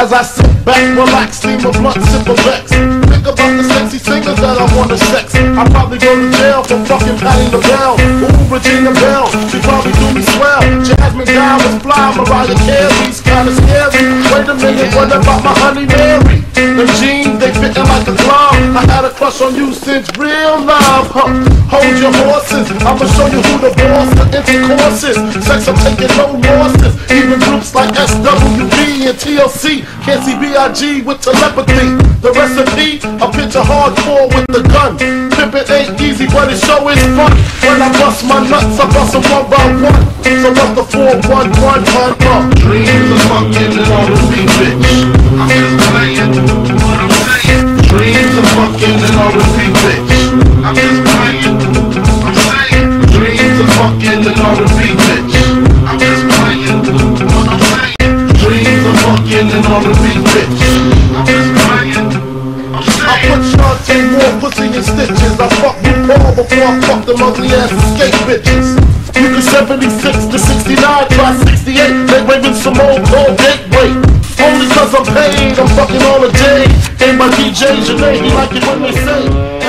As I sit back, relax, steam a blunt, sip a Vex. Think about the sexy singers that I wanna sex. I probably go to jail for fucking patting the bell. Ooh, Regina Bell, she probably do me swell. Jasmine Diamonds fly, Mariah Carey's kinda scary. Wait a minute, what about my honey Mary? The jeans, they fitting like a glove. I had a crush on you since real love, huh? Hold your horses, I'ma show you who the boss of intercourse is. Sex, I'm taking no losses. Even groups like SWV and TLC can't see B.I.G. with telepathy. The recipe, I picture hardcore with the gun. Pimpin' ain't easy, but it sure is fun. When I bust my nuts, I bust them one by one. So what's the 411 Dreams of fucking and all the beat, bitch. I'm just playing, what I'm saying. Dreams of fucking and all the beat, bitch. I'm just playing, I'm saying. Dreams of fucking and all the beat, bitch. I'm just playing, what I'm saying. Dreams of fucking and all the beat, bitch. I'm just playing, I'm saying. I put Shantae more pussy in stitches. I fuck with Paul before I fuck them ugly ass escape bitches. You can 76 to 69, try 68. They waving some old cold gateway. Only cause I'm paid, I'm fucking on a day. Ain't my DJ Janae, he like it when they say